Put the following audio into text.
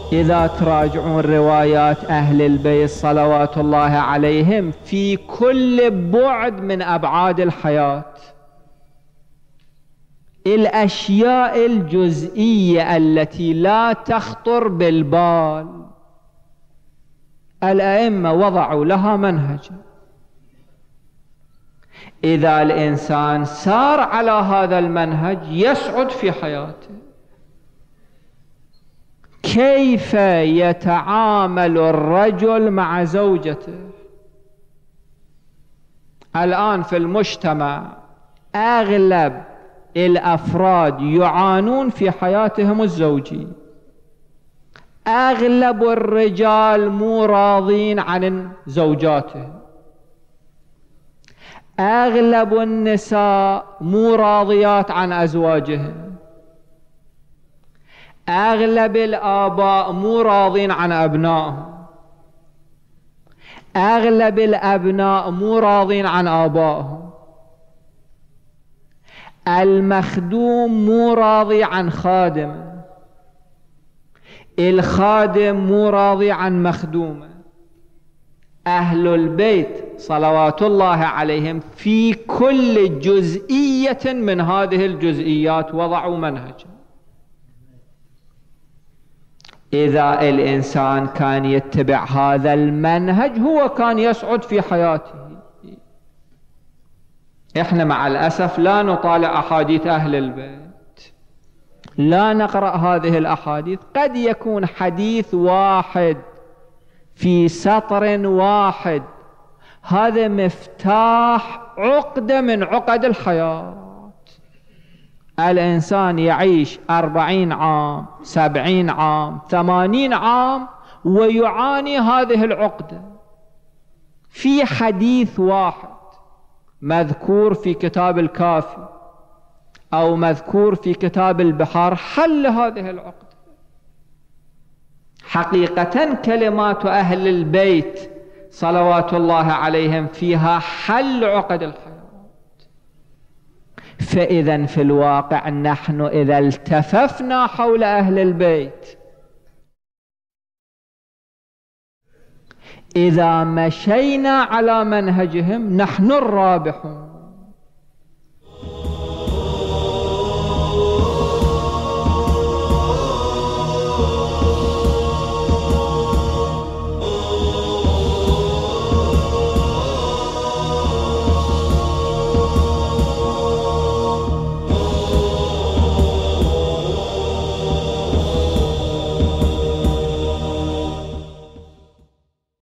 إذا تراجعون روايات أهل البيت صلوات الله عليهم في كل بعد من أبعاد الحياة، الأشياء الجزئية التي لا تخطر بالبال الأئمة وضعوا لها منهجا. إذا الإنسان سار على هذا المنهج يسعد في حياته. كيف يتعامل الرجل مع زوجته؟ الآن في المجتمع أغلب الأفراد يعانون في حياتهم الزوجية. أغلب الرجال مو راضين عن زوجاتهم، أغلب النساء مو راضيات عن أزواجهم، أغلب الآباء مو راضين عن أبنائهم، أغلب الأبناء مو راضين عن آبائهم، المخدوم مو راضي عن خادمه، الخادم مو راضي عن مخدومه. أهل البيت صلوات الله عليهم في كل جزئية من هذه الجزئيات وضعوا منهجا. إذا الإنسان كان يتبع هذا المنهج هو كان يسعد في حياته. إحنا مع الأسف لا نطالع أحاديث أهل البيت، لا نقرأ هذه الأحاديث. قد يكون حديث واحد في سطر واحد، هذا مفتاح عقدة من عقد الحياة. الإنسان يعيش 40 عام 70 عام 80 عام ويعاني هذه العقدة في حديث واحد مذكور في كتاب الكافي أو مذكور في كتاب البحار حل هذه العقدة. حقيقة كلمات أهل البيت صلوات الله عليهم فيها حل عقد الحياة. فإذا في الواقع نحن إذا التففنا حول أهل البيت، إذا مشينا على منهجهم، نحن الرابحون.